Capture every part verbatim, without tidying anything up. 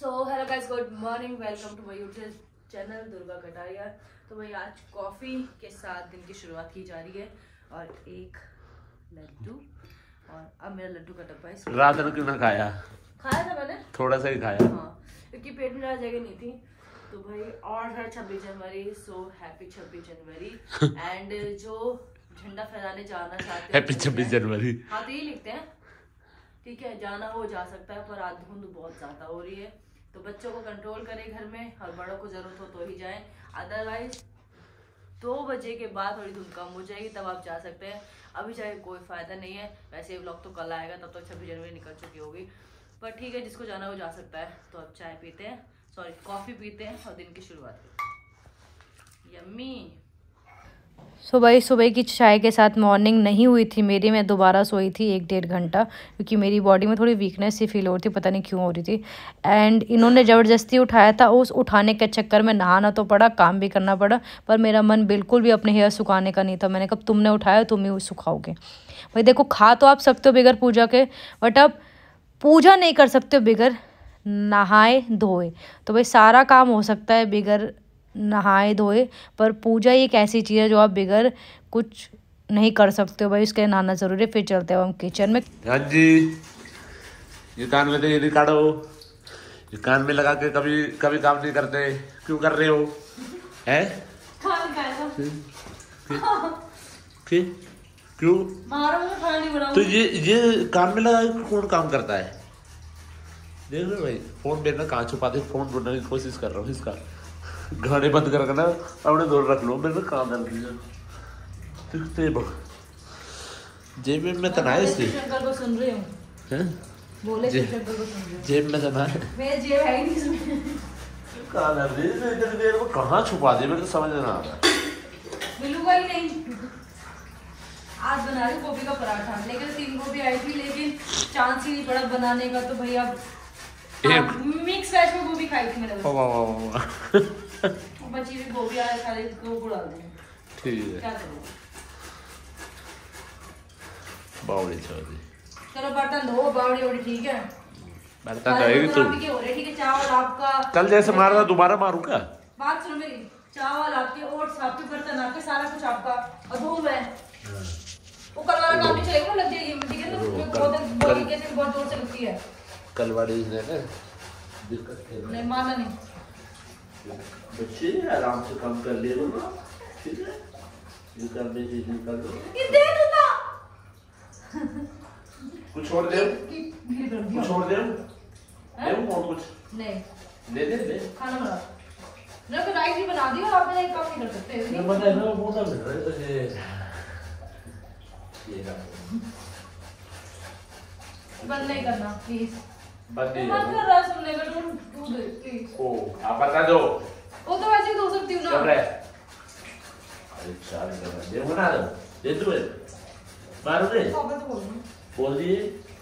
So hello guys, good morning, welcome to my YouTube channel Durga Kataria. तो भाई आज coffee के साथ दिन की शुरुआत की जा रही है और एक लड्डू, और अब मेरा लड्डू का डब्बा है। रात में क्यों ना खाया? खाया था मैंने, थोड़ा सा ही खाया। हाँ, क्योंकि पेट में ज़्यादा जगह नहीं थी। तो भाई और है छब्बीस जनवरी, सो हैप्पी छब्बीस जनवरी। एंड जो झंडा फहराने जाना चाहते हैं हैप्पी छब्बीस जनवरी, हाँ तो ये लिखते हैं, ठीक है, जाना हो जा सकता है, पर आज धुंध बहुत ज्यादा हो रही है, तो बच्चों को कंट्रोल करें घर में, और बड़ों को जरूरत हो तो ही जाएं, अदरवाइज दो बजे के बाद थोड़ी धुंध कम हो जाएगी, तब आप जा सकते हैं। अभी जाए कोई फायदा नहीं है, वैसे व्लॉग तो कल आएगा, तब तक छब्बीस जनवरी निकल चुकी होगी, पर ठीक है, जिसको जाना हो जा सकता है। तो अब चाय पीते हैं, सॉरी कॉफी पीते हैं और दिन की शुरुआत करते हैं। यम्मी। सुबह सुबह की चाय के साथ मॉर्निंग नहीं हुई थी मेरी। मैं दोबारा सोई थी एक डेढ़ घंटा, क्योंकि मेरी बॉडी में थोड़ी वीकनेस सी फील हो रही थी, पता नहीं क्यों हो रही थी। एंड इन्होंने ज़बरदस्ती उठाया था, उस उठाने के चक्कर में नहाना तो पड़ा, काम भी करना पड़ा, पर मेरा मन बिल्कुल भी अपने हेयर सुखाने का नहीं था। मैंने कहा तुमने उठाया, तुम ही सुखाओगे। भाई देखो, खा तो आप सकते हो बगैर पूजा के, बट अब पूजा नहीं कर सकते हो बगैर नहाए धोए। तो भाई सारा काम हो सकता है बगैर नहाए धोए, पर पूजा ही एक ऐसी चीज़ है जो आप बगैर कुछ नहीं कर सकते हो। भाई उसके नहाना जरूरी है। फिर चलते हो हम किचन में। हाँ जी, ये कान में दे काटो, ये कान में लगा के कभी कभी काम नहीं करते, क्यों कर रहे हो? हैं? क्यों? तो ये ये कान में लगा के कौन काम करता है? देख लो भाई, फोन देखना कहाँ छुपाते, फोन ढूंढने की कोशिश कर रहा हूँ। इसका गाने बंद कर ना अपने दूर रख लो, मेरे काम कर दिया। जेब में तना है इसकी, को सुन रही हूँ, बोले जे, को सुन रही हूँ। जेब में तना है, मेरे जेब है ही नहीं इसमें। कहाँ कर दी इतनी देर में, कहाँ छुपा दी, मेरे को समझ ना आ रहा। मिलूंगा ही नहीं। आज बना रही गोभी का पराठा, लेकिन तीन गोभी आई थी, लेकिन चांस ही नहीं पड़ा बनाने का। तो भैया मिक्स वेज में गोभी खाई थी मैंने, वाह वाह वाह, बची हुई गोभी आया सारे दो को डाल दें। ठीक है, क्या करूँ, बावड़ी छोड़ी, चलो बर्तन धो, बावड़ी वावड़ी ठीक है, बर्तन धोएगी तू। हो रहे ठीक है, चावल आपका कल जैसे मार रहा दोबारा मारूं क्या? बात सुनो मेरी, चावल आपके, ओट्स आपके, बर्तन आपके, सारा कुछ आपका, और धूप है। वो कल वाला काम नहीं चलेगा, लग जाएगी, ठीक है ना, बहुत बहुत कैसे बहुत जोर से लगती है। कल वाली ने ना दिक्कत है, नहीं माना नहीं, बच्चे आराम से काम कर ले लो, ठीक है, ये करने से निकल लो, ये दे दो ना, कुछ छोड़ दे, कुछ छोड़ दे, दे वो कुछ नहीं, दे दे दे, खाना बना ना, तो राइस भी बना दियो, आप मेरा काम नहीं कर सकते। ये बता है ना, वो सब मिल रहा है, तो ये ये ना बंद नहीं करना प्लीज, बंद नहीं मत कर रहा सुनने का, डोंट डू दिस प्लीज। ओ आप बता दो, वो तो वैसे ही धो सकती हूँ ना। चल रहा है, अरे चार कर दे, बना दो, दे दो, मारो दे, पापा तो बोल दूँ, बोल दिए,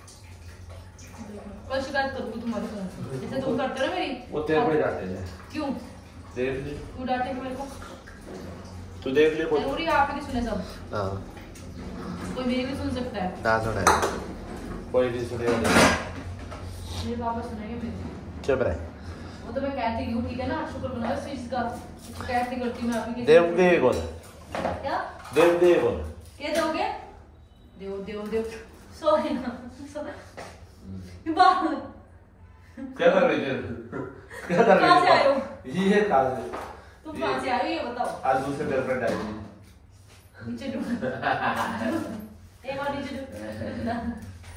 कल शिकायत करूँगी तुम्हारे साथ, जैसे तुम करते हो ना मेरी। वो तेरे को डांटे हैं, क्यों देख ले, तू डांटेगी मेरे को? तू देख ले, बोल, जरूरी है आप ही की सुने सब, हाँ, कोई मेरी भी सुन सकता है, ना सुना है, कोई नहीं सुनेगा, मेरे पापा सुनेंगे मेरी। चुप रहे, वो तो मैं कहती हूँ, ठीक है ना, शुक्र मनाओ इस चीज का, शिकायत नहीं करती मैं आप ही की। देव दे एक और, क्या देव दे एक और, ये दोगे? देव देव देव, सॉरी ना, सॉरी बात, क्या कर रही है, क्या कर रही कहाँ से आए हो? है, ये कहाँ से, तुम कहाँ से आए हो ये बताओ। आज दूसरे गर्लफ्रेंड आई थी, नीचे डूब, एक बार नीचे डूब,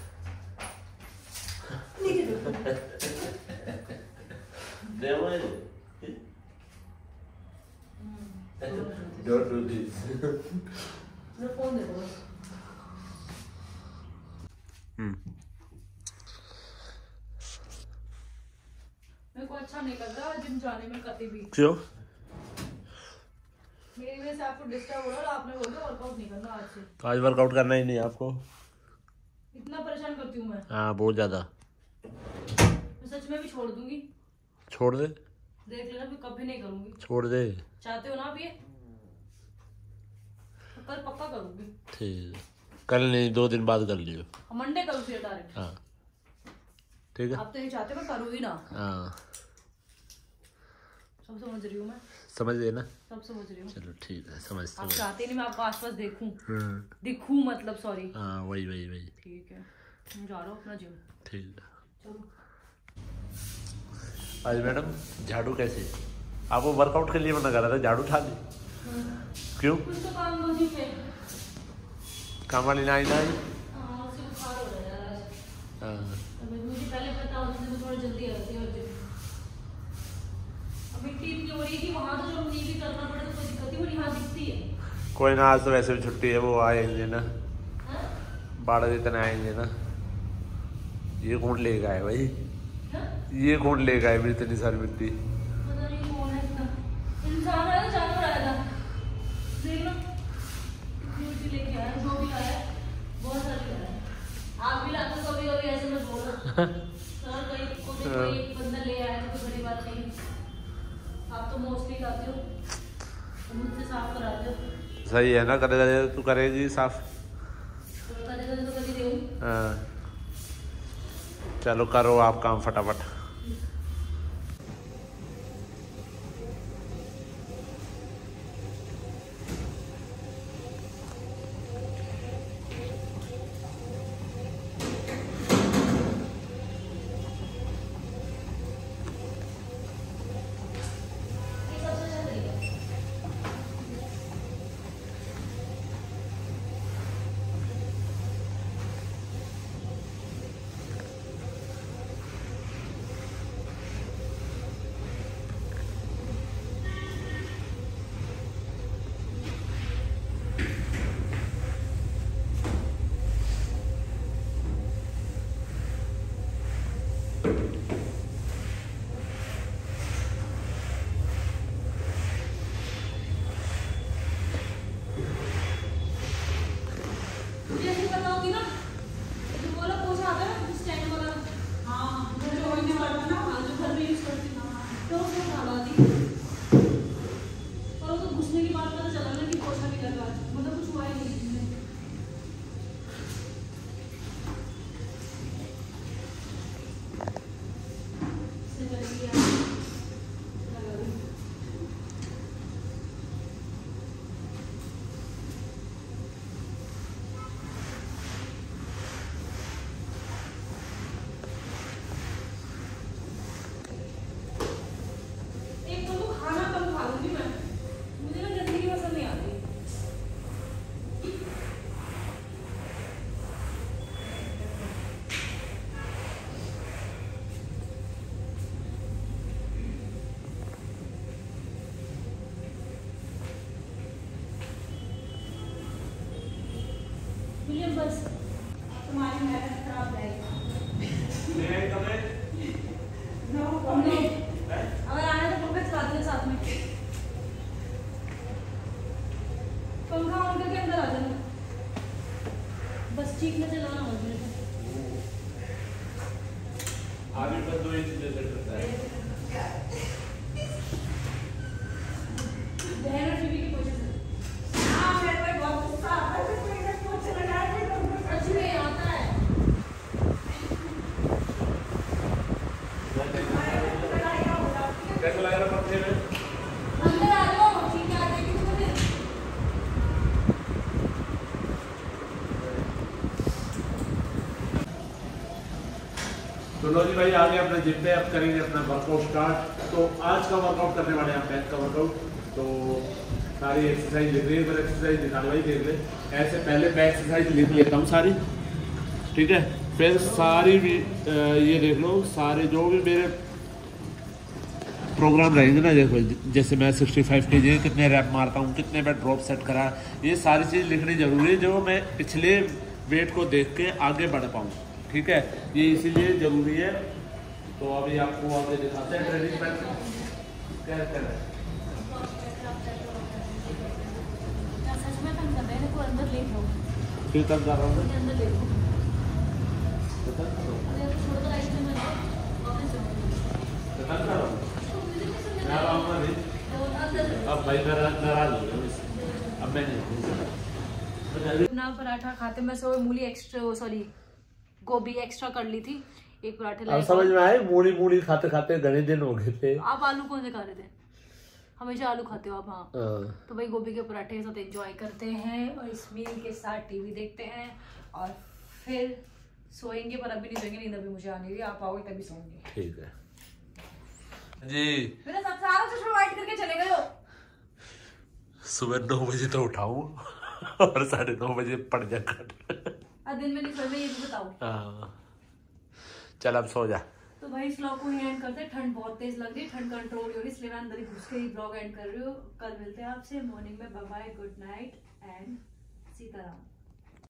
नीचे डूब, देव डोंट डू दिस, मेरा फोन दे दो। हम्म, मेरे को अच्छा नहीं लगता जिम जाने में कभी भी, क्यों? मेरी वजह से आपको डिस्टर्ब हो रहा है, और आपने बोला वर्कआउट नहीं करना आज से। तो आज वर्कआउट करना ही नहीं आपको? इतना परेशान करती हूँ मैं? हाँ बहुत ज्यादा, मैं सच में भी छोड़ दूंगी, छोड़ दे, देख लेना, फिर कभी नहीं करूंगी। छोड़ दे, चाहते हो ना आप ये? तो कल पक्का करूंगी। ठीक, कल नहीं, दो दिन बाद कर लियो, मंडे करूँ फिर डायरेक्ट। हाँ ठीक है। आप तो ये चाहते मैं करूँ ही ना। हाँ सब समझ रही हूँ मैं। समझ गए ना? सब समझ रही हूँ। चलो ठीक है, समझ आप चाहते नहीं मैं आपको आसपास देखूं, हाँ दिखूं मतलब, सॉरी। हाँ वही वही वही। ठीक है, मैं जा रहा हूँ अपना जिम। ठीक है। चलो। आज मैडम झाड़ू कैसे? आपको वर्कआउट के लिए मना कर रहा था, झाड़ू उठा ली। क्यों? कुछ तो काम मुझे पे काम वाली ना आई ना आई? हाँ, उससे बुखार हो रहा है यार आज। हाँ अब मुझे पहले पता होता तो थोड़ा जल्दी आती और जिम। अब मिट्टी इतनी हो रही है कि वहाँ तो जब नहीं भी करना पड़े तो कोई दिक्कत ही वो यहाँ दिखती है। कोई ना, आज तो वैसे भी छुट्टी है, वो आएंगे ना, हाँ? बारह जितने आएंगे ना। ये कौन लेगा है भाई? हाँ? ये कौन लेगा है मेरी इतनी सारी मिट्टी? पता नहीं कौन है इतना। इंसान आया था, जानवर आया था, देख लो इतनी मिट्टी लेके आया, जो भी आया बहुत सारी लाया। आप भी लाते हो कभी कभी, ऐसे मत बोलो सर, कहीं को भी कोई एक बंदा ले आया तो कोई बड़ी बात नहीं। आप तो मोस्टली लाते हो तो मुझसे साफ कराते हो। सही है ना, करेगा तू करेगी साफ। तो करेगा तो कभी देऊँ। हाँ चलो करो आप काम फटाफट। बस तुम्हारी मेहनत खराब जाएगी। अगर आने तो पंखा चला दो साथ में, पंखा ऑन करके अंदर आ जाना, बस ठीक में चलाना हो मेरे को। आगे पर दो इंच जैसे करता है। बहन टीवी की वजह से हाँ मेरे को बहुत गुस्सा आता है, तो मेरे को कुछ लगा के तो सच में आता है। कैसा लग रहा पंखे में? अंदर आ जाओ, ठीक है आ जाएगी तो फिर। तो लो जी भाई आगे अपने जिम पे अब करेंगे अपना वर्कआउट स्टार्ट। तो आज का वर्कआउट करने वाले हैं हम बैक का वर्कआउट। तो सारी एक्सरसाइज लिख रही है, फिर एक्सरसाइज दिखाने भाई देख ले। ऐसे पहले मैं एक्सरसाइज लिख लेता हूँ सारी, ठीक है। फिर सारी भी ये देख लो, सारे जो भी मेरे प्रोग्राम रहेंगे ना, देखो जैसे मैं सिक्सटी फाइव के जी कितने रैप मारता हूँ, कितने मैं ड्रॉप सेट करा, ये सारी चीज़ लिखनी जरूरी है, जो मैं पिछले वेट को देख के आगे बढ़ पाऊँ, ठीक है। ये इसीलिए ज़रूरी है। तो अभी आपको आगे दिखाते हैं ट्रेनिंग पैटर्न क्या क्या है। सच में तुम दबे को अंदर ले लो, फिर तक जा रहा हूँ अंदर ले लो, बता अरे छोड़ दो राइट में मत वापस जाओ। मैं आ रहा हूँ अभी। अब भाई मैं नाराज हो गया, अब मैं नहीं। ना पराठा खाते में से वो मूली एक्स्ट्रा, सॉरी गोभी एक्स्ट्रा कर ली थी, एक पराठे अब लाए। समझ में आए, मूली मूली खाते खाते घने दिन हो गए थे। आप आलू कौन से खा रहे थे? हमेशा आलू खाते हो आप? हाँ। तो भाई गोभी के पराठे के साथ एंजॉय करते हैं और इस मील के साथ टीवी देखते हैं और फिर सोएंगे, पर अभी नहीं सोएंगे, नींद अभी मुझे आने रही है, आप आओगे तभी सोएंगे। ठीक है जी। मेरा सब सारा चश्मा वाइट करके चले गए हो। सुबह नौ बजे तो उठाऊं और साढ़े नौ बजे पड़ जा कर। दिन में नहीं सोए, ये भी बताओ। हाँ चल अब सो जा। तो भाई इस व्लॉग को ही एंड करते हैं। ठंड बहुत तेज लग रही है, ठंड कंट्रोल हो रही है, इसलिए मैं अंदर ही घुस के ही व्लॉग एंड कर रही हूँ। कल मिलते हैं आपसे मॉर्निंग में। Bye bye, good night and Sitaram.